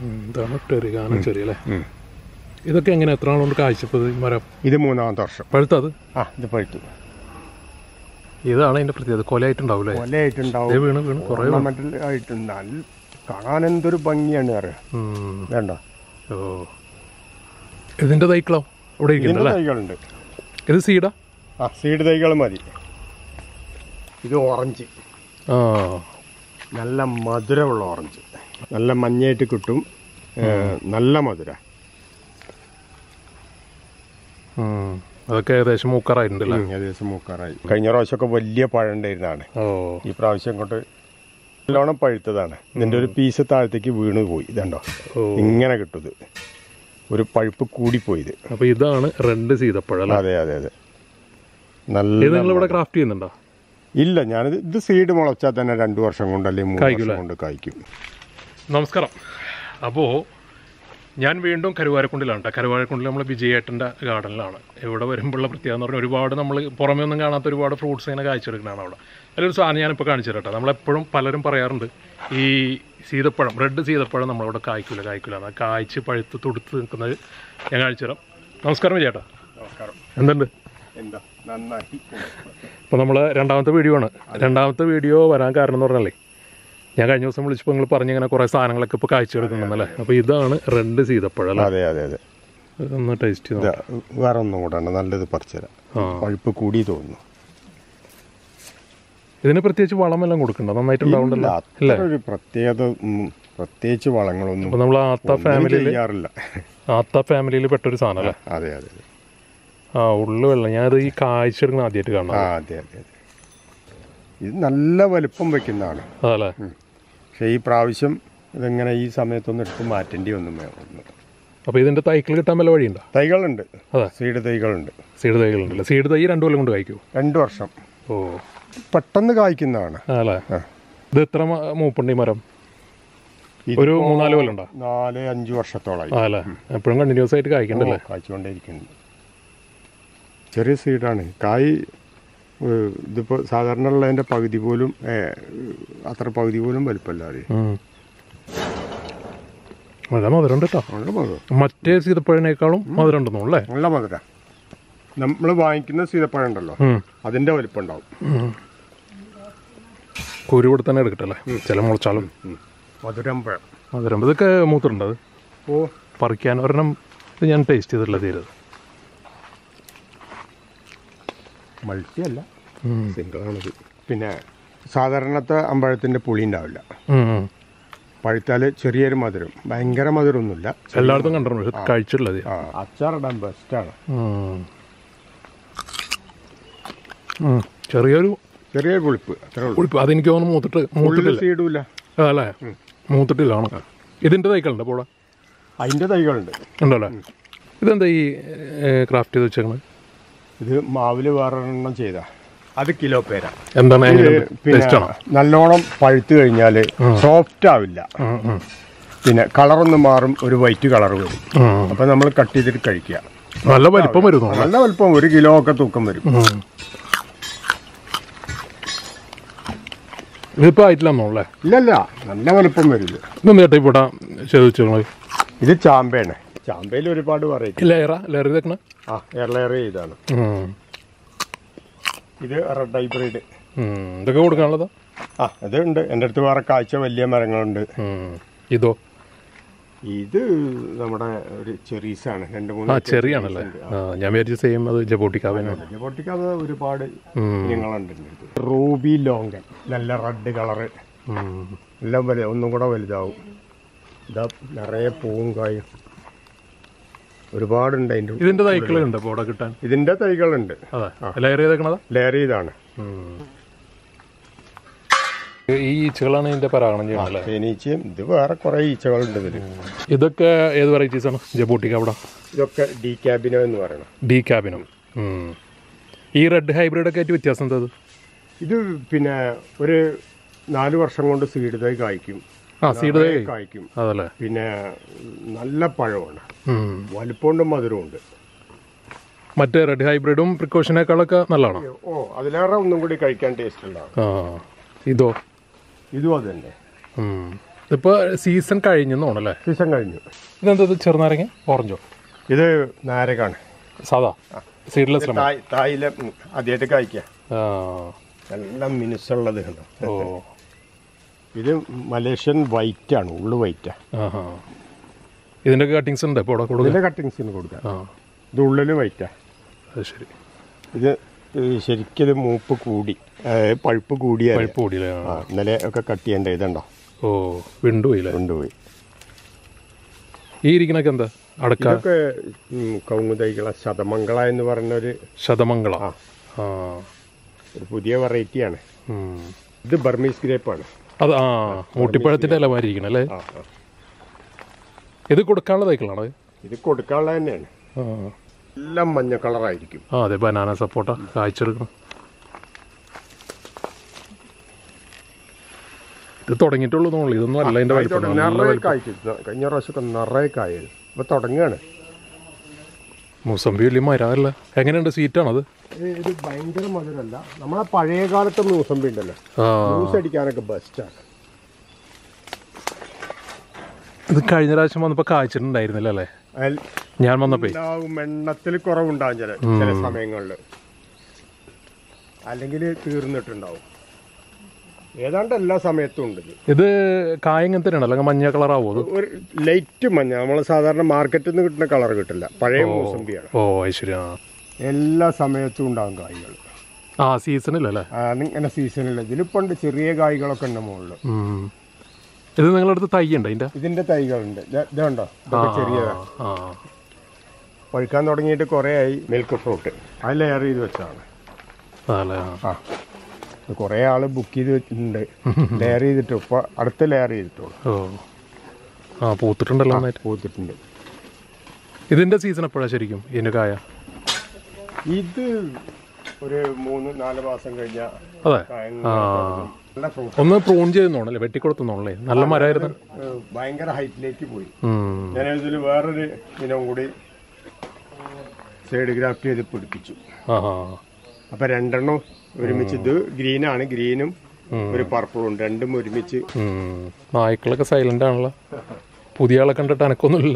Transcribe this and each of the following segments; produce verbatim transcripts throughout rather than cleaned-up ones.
ഇതാണ് ടെറിഗാന ചെറിയ അല്ലേ? ഇതൊക്കെ എങ്ങനെ എത്ര നാളുകൊണ്ട് കാഴ്ചപ്പത് മരം? ഇത് മൂന്നാമത്തെ വർഷം. പഴുത്തത്? ആ ഇത് പഴുത്തു. ഇതാണ് അതിന്റെ പ്രത്യേകത. കൊലയായിട്ടുണ്ടാവും അല്ലേ? കൊലയായിട്ടുണ്ടാവും. വീണ് വീണ് കുറേ ആയിട്ടുണ്ട്. കാണാൻ എന്തൊരു ഭംഗിയാണ് അറിയാം. വേണ്ട. ഓ ഇതിന്റെ തൈക്കളോ ഇവിടെ തൈകളുണ്ട്. ഇത് സീഡാ? ആ സീഡ് തൈകൾ മതി. ഇത് ഓറഞ്ച്. ആ നല്ല മധുരമുള്ള ഓറഞ്ച്. നല്ല മഞ്ഞയായിട്ട് കിട്ടും. നല്ല മധുര. അതൊക്കെ ഏകദേശം മൂക്കാറായിട്ടുണ്ടല്ലോ. ഏകദേശം മൂക്കാറായി. കഴിഞ്ഞ പ്രാവശ്യമൊക്കെ വലിയ പഴം ഉണ്ടായിരുന്നതാണ്. ഈ പ്രാവശ്യം കൊണ്ട് നല്ലോണം പഴുത്തതാണ്. ഇതിന്റെ ഒരു പീസ് താഴത്തേക്ക് വീണ് പോയി. ഇതുണ്ടോ ഇങ്ങനെ കിട്ടും. ഒരു പഴുപ്പ് കൂടിപ്പോയത്. അപ്പൊ ഇതാണ് റെഡ് സീതപ്പഴം. അതെ അതെ അതെ. നല്ല ഇവിടെ ക്രാഫ്റ്റ് ചെയ്യുന്നുണ്ടോ? ഇല്ല, ഞാനിത് ഇത് സീഡ് മുളച്ചാൽ തന്നെ രണ്ടു വർഷം കൊണ്ട് അല്ലെങ്കിൽ മൂന്ന് വർഷം കൊണ്ട് കായ്ക്കും. നമസ്കാരം. അപ്പോൾ ഞാൻ വീണ്ടും കരുവാരക്കുണ്ടിലാണ് കേട്ടോ. കരുവാരക്കുണ്ടിൽ നമ്മൾ വിജയേട്ടൻ്റെ ഗാർഡനിലാണ്. ഇവിടെ വരുമ്പോഴുള്ള പ്രത്യേകത എന്ന് പറഞ്ഞാൽ ഒരുപാട് നമ്മൾ പുറമേ ഒന്നും കാണാത്ത ഒരുപാട് ഫ്രൂട്ട്സ് ഇങ്ങനെ കാഴ്ചയെടുക്കുന്നതാണ് അവിടെ. അതിലൊരു സാധനം ഞാനിപ്പോൾ കാണിച്ചു തരാം കേട്ടോ. നമ്മളെപ്പോഴും പലരും പറയാറുണ്ട് ഈ സീതപ്പഴം, റെഡ് സീതപ്പഴം നമ്മളവിടെ കായ്ക്കില്ല കായ്ക്കില്ല എന്നാൽ കായ്ച്ച് പഴുത്ത് തുടുത്ത് നിൽക്കുന്നത് ഞാൻ കാണിച്ചു തരാം. നമസ്കാരം വിജയേട്ടാ. നമസ്കാരം. എന്തുണ്ട്? എന്താ നന്നായി. ഇപ്പോൾ നമ്മൾ രണ്ടാമത്തെ വീഡിയോ ആണ്. രണ്ടാമത്തെ വീഡിയോ വരാൻ കാരണം എന്ന് പറഞ്ഞാലേ ഞാൻ കഴിഞ്ഞ ദിവസം വിളിച്ചപ്പോൾ നിങ്ങൾ പറഞ്ഞിങ്ങനെ കുറേ സാധനങ്ങളൊക്കെ ഇപ്പോൾ കാഴ്ചയെടുക്കുന്നുണ്ടല്ലേ. അപ്പോൾ ഇതാണ് റെഡ് സീതപ്പഴം. അതെ അതെ അതെ. ഒന്ന് ടേസ്റ്റ് ചെയ്ത് വേറെ ഒന്നും കൂടെ നല്ലത് പറിച്ചുതരാം. പഴുപ്പ് കൂടി തോന്നുന്നു. ഇതിന് പ്രത്യേകിച്ച് വളമെല്ലാം കൊടുക്കണ്ട? നന്നായിട്ടുണ്ടാവുണ്ടല്ലോ അല്ലേ? ഒരു പ്രത്യേകത പ്രത്യേകിച്ച് വളങ്ങളൊന്നും അപ്പോൾ നമ്മൾ ആത്ത ഫാമിലിയിൽ ചെയ്യാറില്ല. ആത്ത ഫാമിലിയിൽ പെട്ടൊരു സാധനം അല്ലേ? അതെ അതെ. ആ ഉള്ളു വെള്ളം. ഞാനത് ഈ കാഴ്ചയെടുക്കുന്ന ആദ്യമായിട്ട് കാണാം. ആ അതെ അതെ അതെ. ഇത് നല്ല വലുപ്പം വെക്കുന്നതാണ്. അതല്ലേ? പക്ഷേ ഈ പ്രാവശ്യം ഇതെങ്ങനെ ഈ സമയത്തൊന്നും എടുത്ത് മാറ്റേണ്ടി ഒന്നും വേണം. അപ്പോൾ ഇതിൻ്റെ തൈകൾ കിട്ടാൻ വല്ല വഴിയുണ്ടോ? തൈകളുണ്ട്. അതെ, സീഡ് തൈകളുണ്ട്. സീഡ് തൈകളുണ്ടല്ലോ. സീഡ് തൈ രണ്ടു കൊല്ലം കൊണ്ട് കായ്ക്കുമോ? രണ്ട് വർഷം. ഓ പെട്ടെന്ന് കായ്ക്കുന്നതാണ്. അല്ലേ? ഇത് എത്ര മൂപ്പുണ്ട് ഈ മരം? ഒരു മൂന്നാല് കൊല്ലം ഉണ്ടോ? നാല് അഞ്ച് വർഷത്തോളമായി. അല്ലേ? എപ്പോഴും കണ്ടിന്യൂസ് ആയിട്ട് കായ്ക്കണ്ടല്ലേ? കായ്ച്ചുകൊണ്ടേയിരിക്കുന്നുണ്ട്. ചെറിയ സീഡാണ്. കായ് ഇതിപ്പോൾ സാധാരണ ഉള്ളതിൻ്റെ പകുതി പോലും അത്ര പകുതി പോലും വലിപ്പമല്ല. നല്ല മധുരം ഉണ്ട് കേട്ടോ. നല്ല മധുരം. മറ്റേ സീതപ്പഴനേക്കാളും മധുരം ഉണ്ടെന്നോ അല്ലേ? നല്ല മധുര. നമ്മൾ വാങ്ങിക്കുന്ന സീതപ്പഴം ഉണ്ടല്ലോ അതിൻ്റെ വലിപ്പം ഉണ്ടാവും. കുരു കൂടെ തന്നെ എടുക്കട്ടല്ലേ? ചില മുളച്ചാലും മധുരം പഴം. മധുരം. ഇതൊക്കെ മൂത്തുണ്ടത്? ഓ പറിക്കാൻ ഒരെണ്ണം ഇത് ഞാൻ ടേസ്റ്റ് ചെയ്തിട്ടില്ല തീരത്. മൾട്ടി അല്ല, സിംഗിളാണിത്. പിന്നെ സാധാരണത്തെ അമ്പഴത്തിൻ്റെ പുളി ഉണ്ടാവില്ല. പഴുത്താൽ ചെറിയൊരു മധുരം. ഭയങ്കര മധുരമൊന്നുമില്ല. എല്ലായിടത്തും കണ്ടിട്ടുണ്ട് കഴിച്ചിട്ടുള്ളത്. അച്ചാറിടാൻ ബെസ്റ്റാണ്. ചെറിയൊരു ചെറിയൊരു പുളിപ്പ്. പുളിപ്പ്. അതെനിക്ക് തോന്നുന്നു മൂത്തിട്ട് മൂത്തിട്ടില്ല. സീഡുമില്ല അതല്ലേ? മൂത്തിട്ടില്ലാണ്. ഇതിൻ്റെ തൈകളുണ്ട് അപ്പോൾ? അതിൻ്റെ തൈകളുണ്ട്. ഉണ്ടല്ലേ? ഇതെന്താ ഈ ക്രാഫ്റ്റ് ചെയ്ത് വെച്ചേക്കുന്നത്? ഇത് മാവില് വേറെണ്ണം ചെയ്ത അത് കിലോ പേര. എന്താണ്? പിന്നെ നല്ലോണം പഴുത്തു കഴിഞ്ഞാൽ സോഫ്റ്റ് ആവില്ല. പിന്നെ കളറൊന്ന് മാറും, ഒരു വൈറ്റ് കളർ വരും. അപ്പൊ നമ്മൾ കട്ട് ചെയ്തിട്ട് കഴിക്കുക. നല്ല വലിപ്പം വരും. നല്ല വലിപ്പം, ഒരു കിലോ ഒക്കെ തൂക്കം വരും. ഇതിപ്പോ ആയിട്ടില്ലേ? ഇല്ലല്ല, നല്ല വലിപ്പം വരില്ല. ഇതൊന്നും ചേട്ടാ ഇവിടെ ചെയ്ത്. ഇത് ചാമ്പയാണ്. ചാമ്പയിൽ ഒരുപാട് വെറൈറ്റി. ലെയറാ ലെയർ ചെയ്തേക്കണ? ആ എയർ ലെയർ ചെയ്താണ്. ഇത് റെഡ് ഹൈബ്രിഡ്. ഇതൊക്കെ കൊടുക്കാനുള്ളതാ? ആ അതുണ്ട്. എൻ്റെ അടുത്ത് വേറെ കാഴ്ച വലിയ മരങ്ങളുണ്ട്. ഇതോ? ഇത് നമ്മുടെ ഒരു ചെറീസാണ്. രണ്ട് മൂന്ന്. ആ ചെറിയാണല്ലേ? ഞാൻ വിചാരിച്ച സെയിം അത് ജബോട്ടിക്കാബാണ്. ജബോട്ടിക്കാബ ഒരുപാട് ഇനങ്ങളുണ്ട്. റൂബി ലോങ്കൻ നല്ല റെഡ് കളറ്. എല്ലാം വലുത്, ഒന്നും കൂടെ വലുതാവും. ഇതാ നിറയെ പൂവും കായും ഒരുപാടുണ്ട്. അതിൻ്റെ ഇതിന്റെ തൈകളുണ്ട് ഇവിടെ കിട്ടാൻ? ഇതിന്റെ തൈകളുണ്ട്. ലെയർ ചെയ്തേക്കണതാ? ലെയർ ചെയ്താണ്. ഈ ഈച്ചകളാണ് ഇതിന്റെ പരാഗണം ചെയ്യുന്നത്? തേനീച്ചയും ഇത് വേറെ കുറെ ഈച്ചകളുണ്ട് ഇതിൽ. ഇതൊക്കെ ഏത് വെറൈറ്റീസ് ആണ് ജബോട്ടിക്ക അവിടെ? ഇതൊക്കെ ഡി ക്യാബിനോ എന്ന് പറയണം. ഡി ക്യാബിനോ. ഈ റെഡ് ഹൈബ്രിഡ് ഒക്കെ ആയിട്ട് വ്യത്യാസം എന്താ? ഇത് പിന്നെ ഒരു നാല് വർഷം കൊണ്ട് സീഡ് തൈ കായ്ക്കും. ആ സീഡ് തൈ കായ്ക്കും. അതല്ലേ? പിന്നെ നല്ല പഴമാണ്, വലുപ്പമുണ്ട്, മധുരമുണ്ട്. മറ്റേ റെഡ് ഹൈബ്രിഡും പ്രിക്കോഷനേക്കാളൊക്കെ നല്ലതാണോ? ഓ അതിലേറെ ഒന്നും കൂടി കഴിക്കാൻ ടേസ്റ്റ് ഉണ്ടാവും. ഇതോ? ഇതും അത് തന്നെ. ഇതിപ്പോൾ സീസൺ കഴിഞ്ഞെന്നോണല്ലേ? സീസൺ കഴിഞ്ഞു. ഇതെന്താ ചെറുനാരങ്ങ ഓറഞ്ചോ? ഇത് നാരകാണ്, സാധാ സീഡ്ലെസ്. തായില ആദ്യമായിട്ട് കായ്ക്കുക, നല്ല മിനുസുള്ളത് കണ്ടോ. ഓ, ഇത് മലേഷ്യൻ വൈറ്റ് ആണ്, ഉള്ളു വൈറ്റാ. ഇതിന്റെ കട്ടിങ്സ് ഉണ്ട് ഇപ്പോൾ കൂടുതൽ കട്ടിങ്സിന് കൊടുക്കാം. ഇത് ഉള്ളിൽ വൈറ്റാ. അത് ശരി. ഇത് ശരിക്കും ഇത് മൂപ്പ് കൂടി, പഴുപ്പ് കൂടിയ പഴുപ്പ് കൂടിയില്ലേ? ഇന്നലെ ഒക്കെ കട്ട് ചെയ്യേണ്ട ഇതുണ്ടോ. ഓ, വിണ്ടുപോയില്ലേ? വിണ്ടുപോയി. ഈ ഇരിക്കണൊക്കെ എന്താ? അടക്ക കവുങ്ങ് തൈകള ശതമംഗള എന്ന് പറഞ്ഞൊരു. ശതമംഗള ആ, ഒരു പുതിയ വെറൈറ്റിയാണ്. ഇത് ബർമീസ് ഗ്രേപ്പാണ്. അത് ആ, മൂട്ടിപ്പഴത്തിന്റെ ഇല മാതിരി ഇരിക്കണം അല്ലേ? ഇത് കൊടുക്കാനുള്ള തൈകളാണ്. ഇത് കൊടുക്കാനുള്ള തന്നെയാണ്. എല്ലാം മഞ്ഞ കളറായിരിക്കും. ആ അതെ, ബനാന സപ്പോട്ട കായ്ച്ചെടുക്കണം. ഇത് തുടങ്ങിയിട്ടുള്ളൂ തോന്നുന്നു. ഇതൊന്നും അല്ല അതിന്റെ വലിപ്പം. കഴിഞ്ഞ പ്രാവശ്യമൊക്കെ നിറയെ കായത് ഇപ്പൊ തുടങ്ങുകയാണ്. മൂസമ്പി വലിയ മരമല്ല. എങ്ങനെയുണ്ട്? സ്വീറ്റാണത്? ഇത് ഭയങ്കര മധുരമല്ല. നമ്മളെ പഴയ കാലത്തെ മൂസമ്പി ഉണ്ടല്ലോ, ജ്യൂസ് അടിക്കാനൊക്കെ ബെസ്റ്റാണ്. ഇത് കഴിഞ്ഞ പ്രാവശ്യം വന്നപ്പോ കായ്ച്ചിട്ടുണ്ടായിരുന്നില്ല അല്ലേ? ഞാൻ വന്നപ്പോ എണ്ണത്തിൽ കുറവുണ്ടാവും ചില ചില സമയങ്ങളിൽ, അല്ലെങ്കിൽ തീർന്നിട്ടുണ്ടാവും. ഏതാണ്ട് എല്ലാ സമയത്തും ഉണ്ട്. ഇത് കായ ഇങ്ങനത്തെ അല്ലെങ്കിൽ മഞ്ഞ കളറാവോ? ഒരു ലൈറ്റ് മഞ്ഞ, നമ്മൾ സാധാരണ മാർക്കറ്റിൽ നിന്ന് കിട്ടുന്ന കളർ കിട്ടില്ല. പഴയ മൂസമ്പിയാണ്. ഓ ശരി. എല്ലാ സമയത്തും ഉണ്ടാകും കായ്കൾ. ആ സീസണിലല്ലേ? ഇങ്ങനെ സീസണില്ല. ഇതിലിപ്പണ്ട് ചെറിയ കായ്കളൊക്കെ ഉണ്ട് മുകളിൽ. ഇത് നിങ്ങളുടെ അടുത്ത് തൈ ഉണ്ട്? ഇതിന്റെ ഇതിന്റെ തൈകളുണ്ട്. ഇതുണ്ടോ, ചെറിയതാണ്. പഴുക്കാൻ തുടങ്ങിയിട്ട് കുറേ ആയി. മിൽക്ക് ഫ്രൂട്ട് അത് ലെയർ ചെയ്ത് വെച്ചാണ്. ആ, കുറേ ആള് ബുക്ക് ചെയ്ത് വെച്ചിട്ടുണ്ട്. ലെയർ ചെയ്തിട്ട് ഇപ്പൊ അടുത്ത ലെയർ ചെയ്തിട്ടുള്ളൂ. ഓ ആ, പൂത്തിട്ടുണ്ടല്ലോ. പൂത്തിട്ടുണ്ട്. ഇതിന്റെ സീസൺ എപ്പോഴാ ശരിക്കും ഇതിന്റെ കായ? ഇത് ഒരു മൂന്ന് നാല് മാസം കഴിഞ്ഞാൽ. അതെ. ഒന്ന് പ്രൂൺ ചെയ്തെന്നോണല്ലേ, വെട്ടിക്കൊടുത്തോണല്ലേ? നല്ല മരമായിരുന്നു. ഭയങ്കര ഹൈറ്റിലേക്ക് പോയി. ഞാൻ ഇതിൽ വേറൊരു ഇനം കൂടി സൈഡ് ഗ്രാഫ്റ്റ് ചെയ്ത് പിടിപ്പിച്ചു. അപ്പൊ രണ്ടെണ്ണം ഒരുമിച്ച്. ഇത് ഗ്രീനാണ്, ഗ്രീനും ഒരു പർപ്പിളും ഉണ്ട്, രണ്ടും ഒരുമിച്ച്. നായ്ക്കളൊക്കെ സൈലന്റ് ആണല്ലോ. പുതിയ ആളെ കണ്ടിട്ട് എനക്കൊന്നുമില്ല.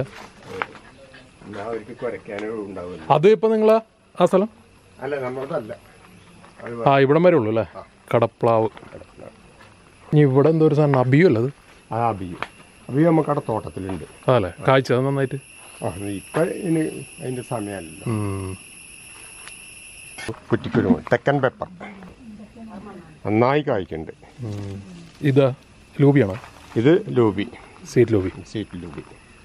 അത് ഇപ്പൊ നിങ്ങളാ ആ സ്ഥലം? അല്ല, നമ്മളതല്ല. ആ, ഇവിടം വരെ ഉള്ളു അല്ലേ? കടപ്ലാവ്. ഇനി ഇവിടെ എന്തോ ഒരു സാധനം അബിയു അല്ല? അത് ആ അബിയു. അബിയു നമുക്കവിടെ തോട്ടത്തിലുണ്ട്. അതല്ലേ? കായ്ച്ചത് നന്നായിട്ട്? ആ, ഇപ്പൊ ഇനി അതിന്റെ സമയമല്ലോ. കുറ്റിക്കുരുമുളക്, തെക്കൻ പെപ്പർ നന്നായി കായ്ക്കുന്നുണ്ട്. ഇതാ ലൂബിയാണോ? ഇത് ലൂബി, സീറ്റ് ലൂബി. സീറ്റ് ലൂബി.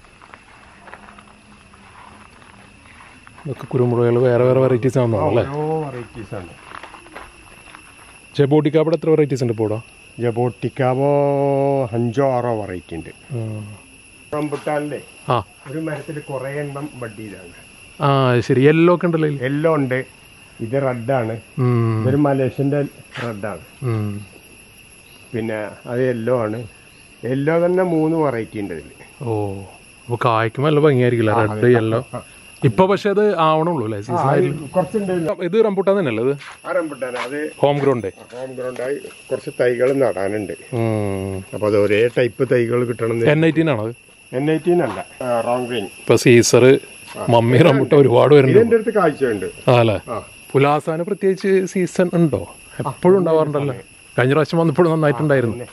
ഇതൊക്കെ കുരുമുളകുകൾ വേറെ വേറെ വെറൈറ്റീസ് ആണെന്നോ അല്ലേ? വെറൈറ്റീസ് ആണ്. ജബോട്ടിക്കാബ് എത്ര വെറൈറ്റീസ് ഉണ്ട് ഇപ്പോൾ? ജബോട്ടിക്കാബോ അഞ്ചോ ആറോ വെറൈറ്റി ഉണ്ട്. റംബുട്ടാനിലെ ആ, ഒരു മരത്തിൽ കുറേ എണ്ണം ബഡ്ഡിയിലാണ്. ആ ശരി. യെല്ലോ ഒക്കെ ഉണ്ടല്ലോ? യെല്ലോ ഉണ്ട്. ഇത് റെഡാണ്. ഇതൊരു മലേഷ്യൻ്റെ റെഡാണ്. പിന്നെ അത് യെല്ലോ ആണ്. യെല്ലോ തന്നെ മൂന്ന് വെറൈറ്റി ഉണ്ട് ഇതിൽ. ഓ, അപ്പോൾ കായ്ക്കുമ്പോൾ നല്ല ഭംഗിയായിരിക്കില്ല, റെഡ് യെല്ലോ. ഇപ്പൊ പക്ഷെ അത് ആവണുള്ളൂ അല്ലേ? കുറച്ചുണ്ട്. ഇത് റംബുട്ടാൻ തന്നെയല്ലേ? ഇത് ആ റംബുട്ടാൻ. അത് ഹോം ഗ്രൗണ്ട്. ഹോം ഗ്രൗണ്ടായി കുറച്ച് തൈകൾ നടാനുണ്ട്. അപ്പൊ അത് ഒരേ ടൈപ്പ് തൈകൾ കിട്ടണം. എൻ എയ്റ്റീൻ ആണോ? എൻ എയ്റ്റീൻ അല്ല, റോങ് ഗ്രീൻ. ഇപ്പൊ സീസർ, മമ്മി റംബുട്ടാൻ ഒരുപാട് വരുന്നുണ്ട്. എന്റെ അടുത്ത് കാഴ്ചയുണ്ട്. അതല്ലേ? പുലാസാന് പ്രത്യേകിച്ച് സീസൺ ഉണ്ടോ? എപ്പോഴും ഉണ്ടാവാറുണ്ടല്ലോ. കഴിഞ്ഞ പ്രാവശ്യം വന്നപ്പോഴും നന്നായിട്ടുണ്ടായിരുന്നു.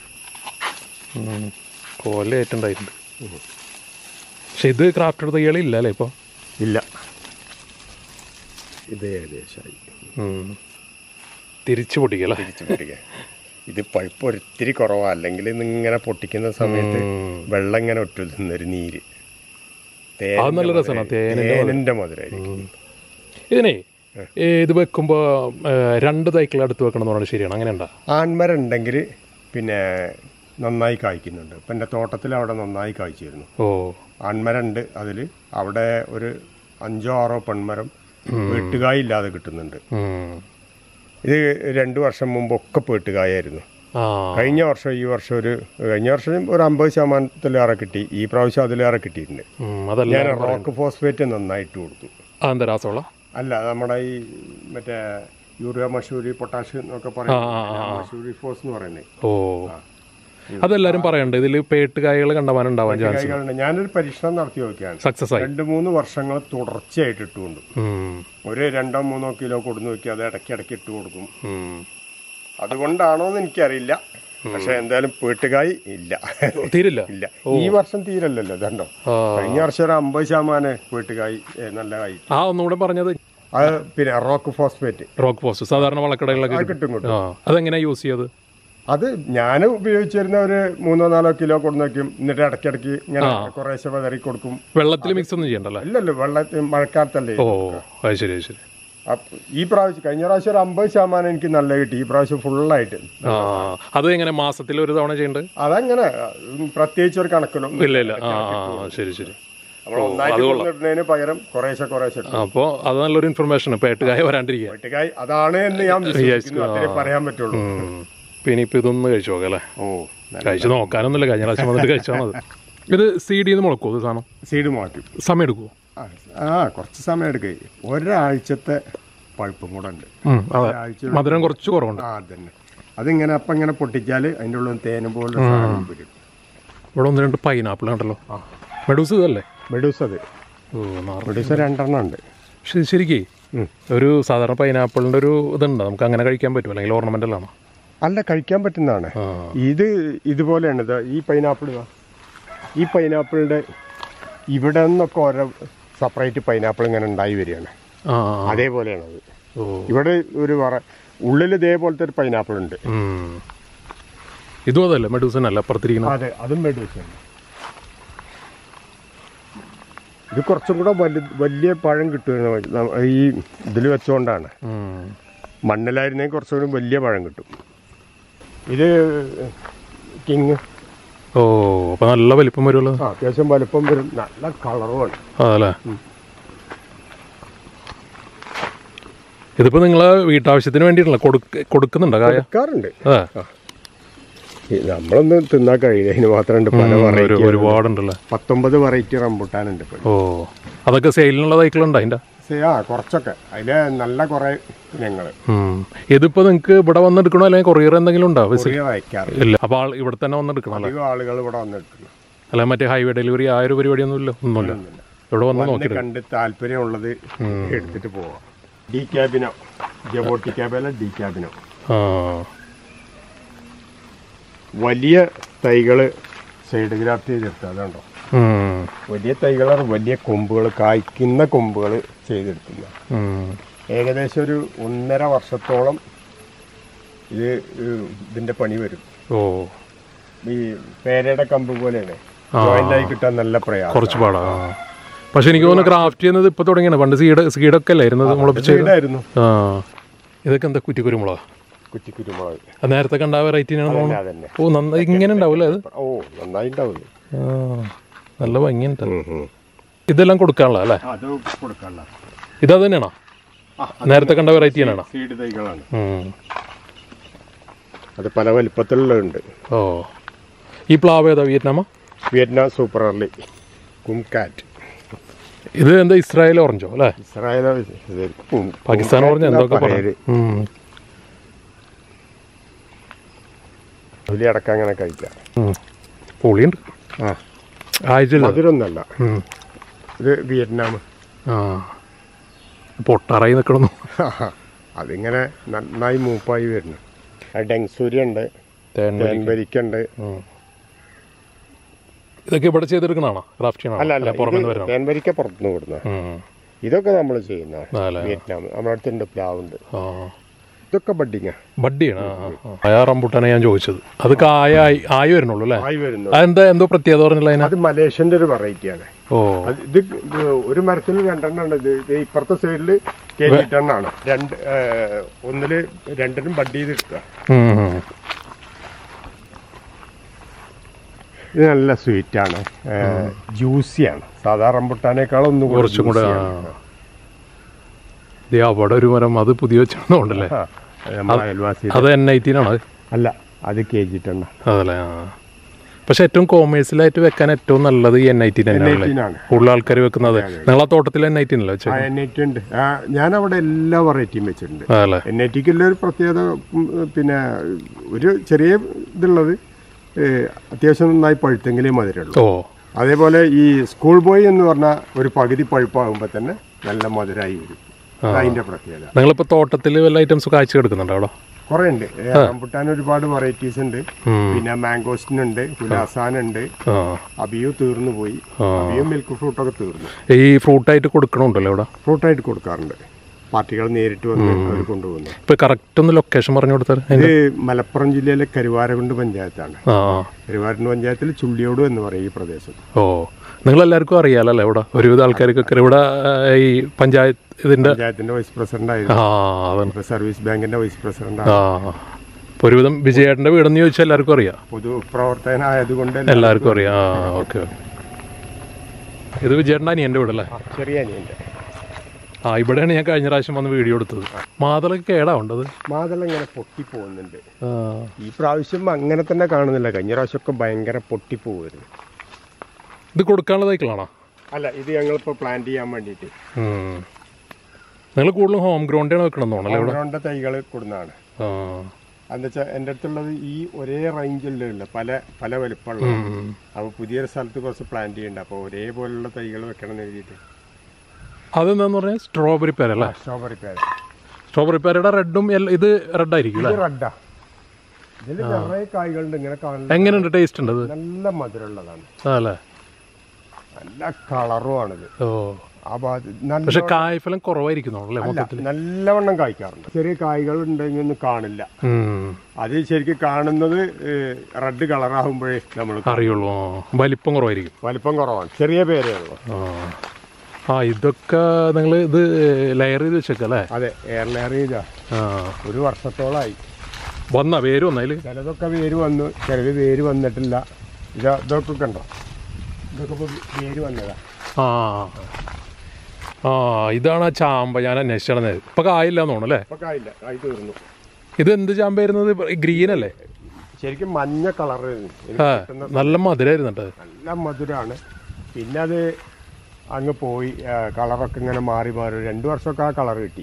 കോലയായിട്ടുണ്ടായിട്ടുണ്ട്. പക്ഷെ ഇത് ക്രാഫ്റ്റഡ് തൈകളില്ല അല്ലേ ഇപ്പോൾ? ഇല്ല, ഇത് ഏകദേശമായി. തിരിച്ചു പൊട്ടിക്കല. തിരിച്ചു പൊട്ടിക്കുക. ഇത് പഴുപ്പ് ഒരിത്തിരി കുറവാണ്. അല്ലെങ്കിൽ ഇങ്ങനെ പൊട്ടിക്കുന്ന സമയത്ത് വെള്ളം ഇങ്ങനെ ഒറ്റുന്നൊരു നീര്. അത് നല്ല രസമാണ്. തേനിന്റെ മധുരമായിരിക്കും ഇതിനെ. ഇത് വെക്കുമ്പോ രണ്ട് തൈക്കൾ അടുത്ത് വെക്കണം എന്ന് പറഞ്ഞാൽ ശരിയാണ്? അങ്ങനെ ഉണ്ടോ? ആൺമരം ഉണ്ടെങ്കിൽ പിന്നെ നന്നായി കായ്ക്കുന്നുണ്ട്. ഇപ്പം എൻ്റെ തോട്ടത്തിൽ അവിടെ നന്നായി കായ്ച്ചിരുന്നു. ഓ, ആൺമരം ഉണ്ട്. അതിൽ അവിടെ ഒരു അഞ്ചോ ആറോ പെൺമരം വീട്ടുകായ ഇല്ലാതെ കിട്ടുന്നുണ്ട്. ഇത് രണ്ടു വർഷം മുമ്പൊക്കെ പേട്ടുകായായിരുന്നു. കഴിഞ്ഞ വർഷം ഈ വർഷം ഒരു കഴിഞ്ഞ വർഷം ഒരു അമ്പത് ശതമാനത്തിലേറെ കിട്ടി. ഈ പ്രാവശ്യം അതിലേറെ കിട്ടിയിട്ടുണ്ട്. ഞാൻ റോക്ക് ഫോസ്ഫേറ്റ് നന്നായിട്ട് കൊടുത്തു. രാസവള അല്ല, നമ്മുടെ ഈ മറ്റേ യൂറിയ, മഷൂരി, പൊട്ടാഷ് എന്നൊക്കെ പറയുന്നത് മഷൂരി ഫോസ് എന്ന് പറയുന്നത്. ഓ, അതെല്ലാരും പറയണ്ട് ഇതിൽ പേട്ടുകായകൾ കണ്ടമാനുണ്ടാവാൻ ചാൻസ്. ഞാനൊരു പരീക്ഷണം നടത്തി നോക്കിയാണ്, സക്സസ് ആയി. രണ്ട് മൂന്ന് വർഷങ്ങൾ തുടർച്ചയായിട്ട് ഇട്ടുകൊണ്ട് ഒരു രണ്ടോ മൂന്നോ കിലോ കൊടുന്ന് നോക്കി അത് ഇടയ്ക്ക് ഇടയ്ക്ക് ഇട്ട് കൊടുക്കും. അതുകൊണ്ടാണോ എന്ന് എനിക്കറിയില്ല, പക്ഷെ എന്തായാലും പേട്ടുകായ് ഇല്ല, തീരില്ല ഇല്ല. ഈ വർഷം തീരല്ലല്ലോ, ഇതുണ്ടോ കഴിഞ്ഞ വർഷം ഒരു അമ്പത് ശതമാനം പേട്ടുകായ് നല്ല കായ്. ആ ഒന്നുകൂടെ പറഞ്ഞത് അത് പിന്നെ റോക്ക് ഫോസ്ഫേറ്റ്. റോക്ക് ഫോസ് സാധാരണ വളക്കടകളിലൊക്കെ കിട്ടും കിട്ടും. അതെങ്ങനെയാ യൂസ് ചെയ്തത്? അത് ഞാൻ ഉപയോഗിച്ചിരുന്ന ഒരു മൂന്നോ നാലോ കിലോ കൊടുന്ന് വയ്ക്കും, എന്നിട്ട് ഇടയ്ക്കിടയ്ക്ക് ഇങ്ങനെ കുറേശ്ശെ വിതറി കൊടുക്കും. വെള്ളത്തിൽ മിക്സ് ഒന്നും ചെയ്യണ്ടല്ലോ? ഇല്ലല്ലോ, വെള്ളത്തിൽ മഴക്കാലത്തല്ലേ. ഓ അത് ശരി ശരി. ഈ പ്രാവശ്യം കഴിഞ്ഞ പ്രാവശ്യം ഒരു അമ്പത് ശതമാനം എനിക്ക് നല്ല കിട്ടി, ഈ പ്രാവശ്യം ഫുള്ളായിട്ട്. അത് എങ്ങനെ മാസത്തിൽ ഒരു തവണ ചെയ്യേണ്ടത്? അതങ്ങനെ പ്രത്യേകിച്ച് ഒരു കണക്കിലും ഇല്ല ഇല്ല. ആ ശരി ശരി. ഒന്നായിട്ട് പകരം കുറേശ്ശെ കുറേശ്ശെ. അപ്പോ അത് നല്ലൊരു ഇൻഫർമേഷൻ, പേട്ടുകായ വരാണ്ടിരിക്കുക. പേട്ടുകായ് അതാണ് എന്ന് ഞാൻ വിശ്വസിക്കുന്നു, അത്രേ പറയാൻ പറ്റുള്ളൂ. പിന്നെ ഇപ്പൊ ഇതൊന്ന് കഴിച്ചു നോക്കാം അല്ലേ? ഓ കഴിച്ചു നോക്കാനൊന്നുമില്ല, കഴിഞ്ഞ പ്രാവശ്യം വന്നിട്ട് കഴിച്ചാൽ മതി. ഇത് സീഡിന്ന് മുളക്കുമോ ഇത് സാധനം? സീഡ് മുളക്കും. സമയം എടുക്കുമോ? ആ കുറച്ച് സമയം എടുക്കേ, ഒരാഴ്ചത്തെ പഴുപ്പും കൂടെ ഉണ്ട്. മധുരം കുറച്ച് കുറവുണ്ട്. ആ അതന്നെ, അതിങ്ങനെ അപ്പം ഇങ്ങനെ പൊട്ടിച്ചാൽ അതിൻ്റെ ഉള്ളിൽ തേനും പോലെ വരും. ഇവിടെ ഒന്ന് രണ്ട് പൈനാപ്പിൾ ഉണ്ടല്ലോ, മെഡൂസ് ഇതല്ലേ? മെഡൂസ് അത്. ഓ മെഡൂസ് രണ്ടെണ്ണം ഉണ്ട്. ശരി ശരിക്കേ ഒരു സാധാരണ പൈനാപ്പിളിൻ്റെ ഒരു ഇതുണ്ട്, നമുക്ക് അങ്ങനെ കഴിക്കാൻ പറ്റുമോ അല്ലെങ്കിൽ ഓർണമെൻ്റലാണോ? അല്ല, കഴിക്കാൻ പറ്റുന്നതാണ്. ഇത് ഇതുപോലെയാണ്. ഇത് ഈ പൈനാപ്പിൾ, ഈ പൈനാപ്പിളിൻ്റെ ഇവിടെ നിന്നൊക്കെ ഓരോ സെപ്പറേറ്റ് പൈനാപ്പിൾ ഇങ്ങനെ ഉണ്ടായി വരികയാണ്, അതേപോലെയാണ് അത്. ഇവിടെ ഒരു ഉള്ളിൽ ഇതേപോലത്തെ ഒരു പൈനാപ്പിൾ ഉണ്ട്. ഇതും അതല്ലേ മെഡൂസനല്ല അപ്പുറത്തിരിക്കുന്നത്? അതെ, അതും മെഡൂസൻ. ഇത് കുറച്ചും കൂടെ വലിയ വലിയ പഴം കിട്ടും ഈ ഇതിൽ വെച്ചുകൊണ്ടാണ്. മണ്ണിലായിരുന്നെങ്കിൽ കുറച്ചുകൂടി വലിയ പഴം കിട്ടും. ഇത് കിങ്. ഓ അപ്പൊ നല്ല വലിപ്പം വരുമല്ലോ? അത്യാവശ്യം വലിപ്പം വരും, നല്ല കളറുമാണ്. അതല്ലേ? ഇതിപ്പോ നിങ്ങളെ വീട്ടാവശ്യത്തിന് വേണ്ടിയിട്ടല്ല കൊടുക്കുന്നുണ്ടോ? കൊടുക്കാറുണ്ട്. നമ്മളൊന്നും തിന്നാൻ കഴിയില്ല, അതിന് മാത്രമുണ്ട് പല വെറൈറ്റി, ഒരുപാടുണ്ടല്ലോ. പത്തൊമ്പത് വെറൈറ്റി റംബുട്ടാനുണ്ട്. ഓ അതൊക്കെ സെയിലിനുള്ള തൈക്കളുണ്ടോ അതിന്റെ? ആ കുറച്ചൊക്കെ, അതില് നല്ല കുറെ ഇനങ്ങള്. ഇതിപ്പോ നിങ്ങക്ക് ഇവിടെ വന്നെടുക്കണോ അല്ലെങ്കിൽ കൊറിയർ എന്തെങ്കിലും ഉണ്ടോ? ഇല്ല. അപ്പൊ ഇവിടെ തന്നെ വന്നെടുക്കണം? ആളുകൾ ഇവിടെ വന്നെടുക്കണം, അല്ല മറ്റേ ഹൈവേ ഡെലിവറി ആ ഒരു പരിപാടിയൊന്നും ഇല്ല? ഒന്നുമില്ല, ഇവിടെ വന്ന് നോക്കി കണ്ട് താല്പര്യമുള്ളത് എടുത്തിട്ട് പോവാം. ഡി ക്യാബിനോ, ജബോട്ടിക്കാബ അല്ല ഡി ക്യാബിനോ. വലിയ തൈകള് സൈഡ് ഗ്രാഫ്റ്റ് ചെയ്തെടുത്ത അതുണ്ടോ, വലിയ തൈകളാണ്, വലിയ കൊമ്പുകൾ, കായ്ക്കുന്ന കൊമ്പുകൾ ചെയ്തെടുക്കുന്ന. ഏകദേശം ഒരു ഒന്നര വർഷത്തോളം ഇത് ഇതിന്റെ പണി വരും. ഓ ഈ പേരയുടെ കമ്പ് പോലെയാണ്, ജോയിന്റായി കിട്ടാൻ നല്ല പ്രയാസം, കുറച്ച് പാടാ. പക്ഷെ എനിക്ക് തോന്നുന്നു ക്രാഫ്റ്റ് ചെയ്യുന്നത് ഇപ്പൊ തുടങ്ങിയാണ്, പണ്ട് സീഡ് സീഡൊക്കെ അല്ലായിരുന്നത് മുളപ്പിച്ചായിരുന്നു. ആ ഇതൊക്കെ എന്താ കുറ്റിക്കുരുമുളക്? കുറ്റിക്കുരുമുളക് നേരത്തെ കണ്ട വെറൈറ്റി. ഓ നന്നായി ഇങ്ങനെ ഉണ്ടാവില്ലേ അത്? ഓ നന്നായി ഉണ്ടാവില്ലേ, നല്ല ഭംഗിയുണ്ട്. ഇതെല്ലാം കൊടുക്കാനുള്ള അല്ലേ? ഇതാ തന്നെയാണോ നേരത്തെ കണ്ട വെറൈറ്റി തന്നെയാണോ? സീഡ് തൈകളാണ്, അത് പല വലിപ്പത്തിലുള്ളതുണ്ട്. ഓ ഈ പ്ലാവ് ഏതാ? വിയറ്റ്നാമോ? Vietnam super early kumquat. ഇത് എന്താ ഇസ്രായേൽ ഓറഞ്ചോ അല്ലേ? ഇസ്രായേൽ പാകിസ്ഥാൻ ഓറഞ്ച് എന്തൊക്കെ പറഞ്ഞു. അടക്കം അങ്ങനെ കഴിക്കാം, പൊളിയുണ്ട്. മധുരൊന്നല്ല, ഇത് വിയറ്റ്നാം. ആ പൊട്ടാറായി നിൽക്കണമെന്നു. അതിങ്ങനെ നന്നായി മൂപ്പായി വരുന്നു. ഡെങ്സൂര്യ ഉണ്ട്, തേൻവരിക്കുണ്ട്. ഇതൊക്കെ ഇവിടെ ചെയ്തെടുക്കണോ? അല്ല അല്ല, തേൻവരിക്ക പുറത്തുനിന്ന് കൊടുക്കുന്ന. ഇതൊക്കെ നമ്മൾ ചെയ്യുന്ന വിയറ്റ്നാം. നമ്മുടെ അടുത്തുണ്ട്, പ്ലാവുണ്ട്. ഇതൊക്കെ ബഡ്ഡിങ് ബഡ്ഡിയാണ്. ആ റംബുട്ടാനെ ഞാൻ ചോദിച്ചത്. അത് കായ ആയി വരുന്നുള്ളൂ അല്ലേ? ആയി വരുന്നു. അതെന്താ എന്തോ പ്രത്യേകത പറഞ്ഞില്ല? അത് മലേഷ്യന്റെ ഒരു വെറൈറ്റിയാണ്. ഓ ഇത് ഒരു മരത്തിൽ രണ്ടെണ്ണം ഉണ്ട്. ഇത് ഇപ്പുറത്തെ സൈഡിൽ കേട്ടിട്ടെണ്ണാണ്. രണ്ട് ഒന്നില് രണ്ടിനും ബഡ് ചെയ്തിട്ടുക. ഇത് നല്ല സ്വീറ്റാണ്, ജ്യൂസിയാണ്. സാധാരണ റംബുട്ടാനേക്കാളും ഒന്നും കുറച്ചും കൂടെ. അവിടെ ഒരു മരം അത് പുതിയ വെച്ചോണ്ടല്ലേ? അത് എൻ ഐറ്റീൻ ആണോ? അല്ല, അത് കെ ജി ടെണ്ണ. അതല്ലേ? പക്ഷെ ഏറ്റവും കോമേഴ്സ്യലായിട്ട് വെക്കാൻ ഏറ്റവും നല്ലത് ഈ എൻ ഐറ്റീൻ തന്നെയാണ്. കൂടുതൽ ആൾക്കാർ വെക്കുന്നത്. നിങ്ങളാ തോട്ടത്തിൽ എൻ ഐറ്റീൻ അല്ലേ വെച്ചത്? എൻ ഐറ്റി ഉണ്ട്. ഞാൻ അവിടെ എല്ലാ വെറൈറ്റിയും വെച്ചിട്ടുണ്ട്. എൻ ഐറ്റിക്കുള്ള ഒരു പ്രത്യേകത, പിന്നെ ഒരു ചെറിയ ഇതുള്ളത് അത്യാവശ്യം നന്നായി പഴുത്തെങ്കിലേ മധുരമുള്ളൂ. ഓ അതേപോലെ ഈ സ്കൂൾ ബോയ് എന്ന് പറഞ്ഞാൽ ഒരു പകുതി പഴുപ്പാകുമ്പോൾ തന്നെ നല്ല മധുരമായി വരും. അതിൻ്റെ പ്രത്യേകത. നിങ്ങളിപ്പോൾ തോട്ടത്തിൽ വല്ല ഐറ്റംസ് കാഴ്ച എടുക്കുന്നുണ്ടോ അവിടെ? കുറേ ഉണ്ട്. റംബുട്ടാൻ ഒരുപാട് വെറൈറ്റീസ് ഉണ്ട്. പിന്നെ മാംഗോസ്റ്റിനുണ്ട്, പുലാസാൻ ഉണ്ട്. അബിയു തീർന്നു പോയി. അബിയും മിൽക്ക് ഫ്രൂട്ടൊക്കെ തീർന്നു. ഈ ഫ്രൂട്ടായിട്ട് കൊടുക്കണുണ്ടല്ലോ ഇവിടെ? ഫ്രൂട്ടായിട്ട് കൊടുക്കാറുണ്ട്. പാർട്ടികൾ നേരിട്ട് വന്ന് അവർ കൊണ്ടുപോകുന്നു. ഇപ്പൊ കറക്റ്റ് ഒന്ന് ലൊക്കേഷൻ പറഞ്ഞു കൊടുത്താൽ? ഇത് മലപ്പുറം ജില്ലയിലെ കരുവാരകുണ്ട് പഞ്ചായത്താണ്. കരുവാരകുണ്ട് പഞ്ചായത്തിൽ ചുള്ളിയോട് എന്ന് പറയും ഈ പ്രദേശം. ഓ, നിങ്ങളെല്ലാവർക്കും അറിയാലോ ഇവിടെ? ഒരുവിധ ആൾക്കാർക്കൊക്കെ ഇവിടെ ഈ പഞ്ചായത്ത് ഇതിന്റെ പഞ്ചായത്തിന്റെ വൈസ് പ്രസിഡന്റ് ആയിരുന്നു. സർവീസ് ബാങ്കിന്റെ വൈസ് പ്രസിഡന്റ് ആണ്. ഒരുവിധം വിജയേട്ടന്റെ വീടെന്ന് ചോദിച്ചാൽ എല്ലാവർക്കും അറിയാം. പൊതുപ്രവർത്തകനായതുകൊണ്ട് എല്ലാവർക്കും അറിയാം. ആ ഓക്കെ. ഇത് വിജയേട്ടൻ്റെ അനിയന്റെ വീടല്ലേ? ചെറിയ അനിയന്റെ. ആ, ഇവിടെയാണ് ഞാൻ കഴിഞ്ഞ പ്രാവശ്യം വന്ന് വീഡിയോ എടുത്തത്. മാതളൊക്കെ കേടാ ഉണ്ടത്? മാതള ഇങ്ങനെ പൊട്ടി പോകുന്നുണ്ട്. ഈ പ്രാവശ്യം അങ്ങനെ തന്നെ കാണുന്നില്ല. കഴിഞ്ഞ പ്രാവശ്യമൊക്കെ ഭയങ്കര പൊട്ടിപ്പോവായിരുന്നു. ഇത് കൊടുക്കാനുള്ള തൈക്കളാണോ? അല്ല, ഇത് ഞങ്ങളിപ്പോൾ പ്ലാന്റ് ചെയ്യാൻ വേണ്ടിയിട്ട്. നിങ്ങൾ കൂടുതലും ഹോം ഗ്രൗണ്ടാണ് വെക്കണം തോന്നല്ലേ? ഹോം ഗ്രൗണ്ട് തൈകൾ കൊടുക്കുന്നതാണ്. എന്താ വെച്ചാൽ എൻ്റെ അടുത്തുള്ളത് ഈ ഒരേ റേഞ്ചിലുള്ള പല പല വലുപ്പമുള്ള. അപ്പോൾ പുതിയൊരു സ്ഥലത്ത് കുറച്ച് പ്ലാന്റ് ചെയ്യണ്ട. അപ്പോൾ ഒരേപോലുള്ള തൈകൾ വെക്കണം എന്ന് എഴുതിയിട്ട്. അതെന്താന്ന് പറഞ്ഞാൽ സ്ട്രോബെറി പേരല്ലേ? സ്ട്രോബെറി പേര. സ്ട്രോബെറി പേരയുടെ റെഡും ഇത് റെഡ് ആയിരിക്കും അല്ലേ? റെഡാ. ഇതിൽ നിറയെ കായ്കളുണ്ട്. ഇങ്ങനെ കാണുന്നത് എങ്ങനെയുണ്ട്? ടേസ്റ്റ് ഉണ്ട്? നല്ല മധുരമുള്ളതാണ്. അല്ലേ? നല്ല കളറുമാണിത്. ഓ, പക്ഷെ കായ്ഫലം കുറവായിരിക്കുന്നോളല്ലേ മൊത്തത്തിൽ? നല്ലവണ്ണം കായ്ക്കാറുണ്ട്. ചെറിയ കായ്കൾ ഉണ്ടെങ്കിൽ ഒന്നും കാണില്ല. അത് ശരിക്കും കാണുന്നത് റെഡ് കളറാകുമ്പോഴേ നമ്മൾ അറിയുള്ളൂ. വലിപ്പം കുറവായിരിക്കും. വലിപ്പം കുറവാണ്. ചെറിയ പേരേ ഉള്ളൂ. ആ, ഇതൊക്കെ നിങ്ങൾ ഇത് ലെയർ ചെയ്ത് വെച്ചേക്കല്ലേ? അതെ, എയർ ലെയർ ചെയ്താ ഒരു വർഷത്തോളമായി. വന്ന വേര് വന്നതിൽ ചിലതൊക്കെ വേര് വന്നു, ചിലത് വേര് വന്നിട്ടില്ല. ഇത് ഇതൊക്കെ കണ്ടോ? ഇതൊക്കെ ഇപ്പോൾ വേര് വന്നതാ. ആ ആ ഇതാണ് ആ ചാമ്പ ഞാൻ അന്വേഷിച്ചത്. ഇപ്പൊ കായില്ല തോന്നല്ലേ? ഇപ്പൊ കായില്ല, കായ് തീർന്നു. ഇത് എന്ത് ചാമ്പായിരുന്നത്? ഗ്രീൻ അല്ലേ? ശരിക്കും മഞ്ഞ കളർ. നല്ല മധുരമായിരുന്നുണ്ട്. നല്ല മധുരമാണ്. പിന്നെ അത് അങ്ങ് പോയി. കളറൊക്കെ ഇങ്ങനെ മാറി മാറി രണ്ടു വർഷമൊക്കെ ആ കളർ കിട്ടി.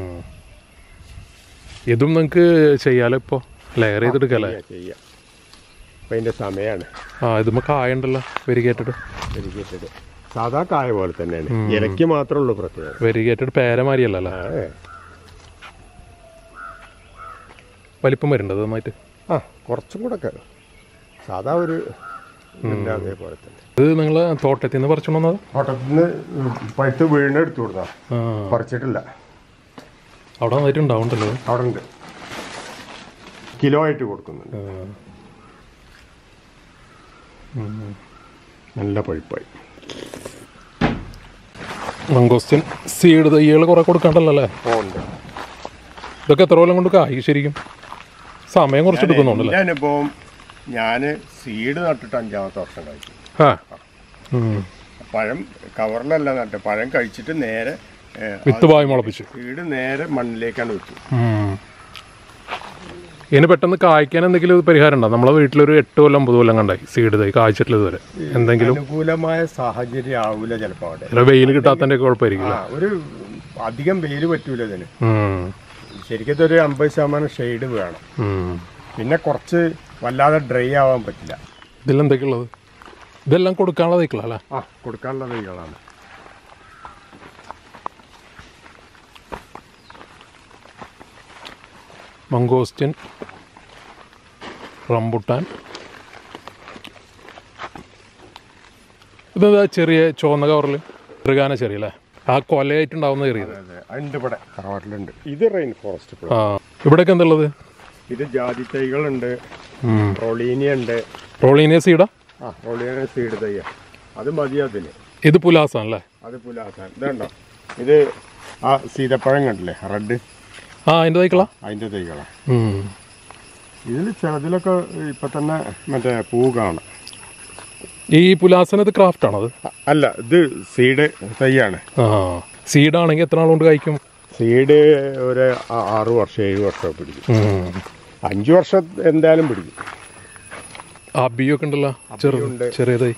ഇതും നിങ്ങൾക്ക് ചെയ്യാലോ ഇപ്പോൾ? ലെയർ ചെയ്തെടുക്കല്ലേ? ചെയ്യാം. അപ്പം അതിൻ്റെ സമയമാണ്. ആ, ഇതുമ്പോൾ കായ ഉണ്ടല്ലോ വെരിഗേറ്റഡ്. വെരിഗേറ്റഡ് സാധാ കായ പോലെ തന്നെയാണ്. ഇലയ്ക്ക് മാത്രമേ ഉള്ളൂ പ്രത്യേകത. വെരിഗേറ്റഡ് പേര മാതിരിയല്ലോ? വലിപ്പം വരുന്നുണ്ട് നന്നായിട്ട്? ആ, കുറച്ചും കൂടെ ഒക്കെ സാധാ ഒരു അതേപോലെ തന്നെ. ഇത് നിങ്ങൾ തോട്ടത്തിൽ നിന്ന് പറിച്ചു വന്നത്? തോട്ടത്തിൽ നിന്ന് പഴുത്ത് വീണ് എടുത്തു കൊടുത്താ. പറിച്ചിട്ടില്ല. അവിടെ നന്നായിട്ട് ഉണ്ടാവുണ്ടല്ലോ? അവിടെ ഉണ്ട്. കിലോ ആയിട്ട് കൊടുക്കുന്നുണ്ട്. നല്ല പഴുപ്പായി. മംഗോസ്റ്റിൻ സീഡ് തൈകൾ കുറെ കൊടുക്കാണ്ടല്ലോ അല്ലേ? ഉണ്ട്. ഇതൊക്കെ എത്ര കൊല്ലം കൊണ്ട് കായ്? ശരിക്കും സമയം കുറച്ച് എടുക്കുന്നുണ്ടല്ലോ? എൻ്റെ അനുഭവം, ഞാൻ സീഡ് നട്ടിട്ട് അഞ്ചാമത്തെ വർഷം കഴിച്ചു. ആ, പഴം കവറിലല്ല നട്ട്, പഴം കഴിച്ചിട്ട് നേരെ വിത്ത് പായി മുളപ്പിച്ചു. സീഡ് നേരെ മണ്ണിലേക്കാണ് വെച്ചു. ഇതിന് പെട്ടെന്ന് കായ്ക്കാൻ എന്തെങ്കിലും പരിഹാരം ഉണ്ടോ? നമ്മളെ വീട്ടിലൊരു എട്ട് കൊല്ലം ഒമ്പത് കൊല്ലം കണ്ടായി സീഡ് തൈ കായ്ച്ചിട്ടില്ല ഇതുവരെ. എന്തെങ്കിലും അനുകൂലമായ സാഹചര്യം ആവൂല ചിലപ്പോൾ. അവിടെ വെയിൽ കിട്ടാത്തതിന്റെ കുഴപ്പമായിരിക്കും. ഒരു അധികം വെയിൽ പറ്റൂല ഇതിന്. ശരിക്കും ഒരു അമ്പത് ശതമാനം ഷെയ്ഡ് വേണം. പിന്നെ കുറച്ച് വല്ലാതെ ഡ്രൈ ആവാൻ പറ്റില്ല. ഇതിലെന്തൊക്കെയുള്ളത്? ഇതെല്ലാം കൊടുക്കാനുള്ള തൈക്കളല്ലേ? ആ, കൊടുക്കാനുള്ള തൈകളാണ്. Mangosteen, rambutan. ഇതെന്താ ചെറിയ ചുവന്ന കവറിൽ? തെറങ്കാന ചെറിയ അല്ലേ? ആ കൊലയായിട്ടുണ്ടാവുന്ന ചെറിയത്. അതിൻ്റെ ഇവിടെ തറവാട്ടിലുണ്ട്. ഇത് റെയിൻ ഫോറസ്റ്റ്. ആ, ഇവിടെയൊക്കെ എന്തുള്ളത്? ഇത് ജാതി തൈകളുണ്ട്, റോളീനിയ ഉണ്ട്. റോളീനിയ സീഡാ? ആ, റോളീനിയ സീഡ് തൈയാ. അത് മതി അതിന്. ഇത് പുലാസാൻ അല്ലേ? അത് പുലാസാൻ. ഇതുണ്ടോ? ഇത് ആ സീതപ്പഴം കണ്ടില്ലേ, റെഡ്? ആ, അതിൻ്റെ തൈക്കളാ? അതിൻ്റെ തൈകളാ. ഇതിൽ ചിലതിലൊക്കെ ഇപ്പൊ തന്നെ മറ്റേ പൂ കാണാം. ഈ പുലാസൻ ഇത് ക്രാഫ്റ്റ് ആണോ? അത് അല്ല, ഇത് സീഡ് തൈയാണ്. ആ, സീഡാണെങ്കിൽ എത്ര നാൾ കൊണ്ട് കഴിക്കും? സീഡ് ഒരു ആറു വർഷം ഏഴ് വർഷം പിടിക്കും. അഞ്ചു വർഷം എന്തായാലും പിടിക്കും. അബിയൊക്കെ ഉണ്ടല്ലോ, ചെറുത് ചെറിയതായി.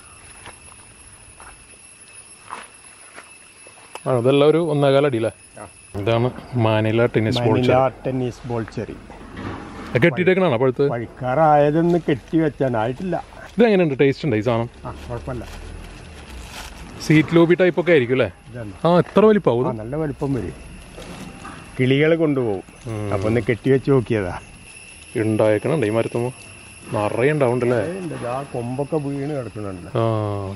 ആ, അതെല്ലാം ഒരു ഒന്നേകാല അടിയില്ലേ? ഇതാണ് Manila tennis ball tennis ball cherry. കെട്ടിയിട്ടേക്കണാണോ പഴുത്ത്? പഴുക്കാറായതൊന്ന് കെട്ടി വെച്ചാനായിട്ടില്ല. ഇത് എങ്ങനെയുണ്ട്, ടേസ്റ്റ് ഉണ്ട് ഈ സാധനം? ആ കുഴപ്പമില്ല. സീറ്റ് ലോബി ടൈപ്പ് ഒക്കെ ആയിരിക്കും അല്ലേ? ആ എത്ര വലിപ്പാവും? നല്ല വലിപ്പം വരും. കിളികൾ കൊണ്ടുപോകും. അപ്പൊ ഒന്ന് കെട്ടി വെച്ച് നോക്കിയതാ. ഉണ്ടായേക്കണുണ്ട് ഈ മരത്തുമ്പോ നിറയെ ഉണ്ടാവുണ്ടല്ലേ? ആ കൊമ്പൊക്കെ വീണ് കിടക്കുന്നുണ്ട്. ആ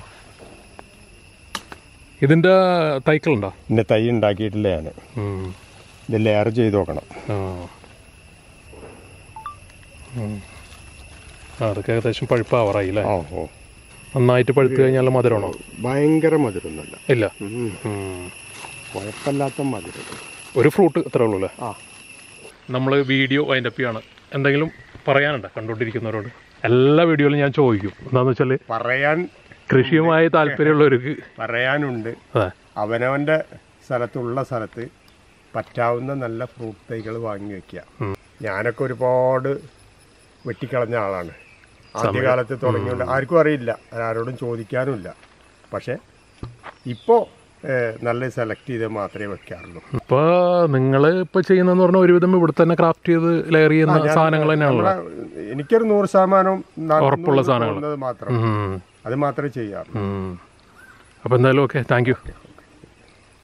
ഇതിന്റെ തൈക്കളുണ്ടോ? ഇതിന്റെ തൈ ഉണ്ടാക്കിയിട്ടില്ല ഞാൻ. ഇത് ലെയർ ചെയ്ത് നോക്കണം. അതൊക്കെ ഏകദേശം പഴുപ്പാവറായി അല്ലേ? ഓ ഓ നന്നായിട്ട് പഴുത്ത് കഴിഞ്ഞാൽ മധുരമാണോ? ഭയങ്കര മധുരമൊന്നുമല്ല. ഇല്ല, കുഴപ്പമില്ലാത്ത മധുരം. ഒരു ഫ്രൂട്ട് അത്രേ ഉള്ളൂ അല്ലേ? ആ നമ്മൾ വീഡിയോ അതിൻ്റെ അപ്പിയാണ്. എന്തെങ്കിലും പറയാനുണ്ടോ കണ്ടുകൊണ്ടിരിക്കുന്നവരോട്? എല്ലാ വീഡിയോയിലും ഞാൻ ചോദിക്കും, എന്താണെന്ന് വെച്ചാൽ പറയാൻ കൃഷിയുമായി താല്പര്യമുള്ളവർക്ക് പറയാനുണ്ട്. അവനവൻ്റെ സ്ഥലത്തുള്ള സ്ഥലത്ത് പറ്റാവുന്ന നല്ല ഫ്രൂട്ട് തൈകൾ വാങ്ങി വെക്കുക. ഞാനൊക്കെ ഒരുപാട് വെട്ടിക്കളഞ്ഞ ആളാണ്. ആദ്യകാലത്ത് തുടങ്ങിയോണ്ട് ആർക്കും അറിയില്ല, ആരോടും ചോദിക്കാനുമില്ല. പക്ഷെ ഇപ്പോൾ നല്ല സെലക്ട് ചെയ്ത് മാത്രമേ വെക്കാറുള്ളൂ. ഇപ്പോൾ നിങ്ങൾ ഇപ്പോൾ ചെയ്യുന്നതെന്ന് പറഞ്ഞാൽ ഒരുവിധം ഇവിടെ തന്നെ ക്രാഫ്റ്റ് ചെയ്ത് ലെയർ ചെയ്യുന്ന സാധനങ്ങൾ തന്നെയാണല്ലോ. എനിക്കൊരു നൂറ് ശതമാനം ഉറപ്പുള്ള സാധനങ്ങൾ മാത്രം അത് മാത്രമേ ചെയ്യാറുള്ളൂ. അപ്പോൾ എന്തായാലും ഓക്കെ, താങ്ക് യു.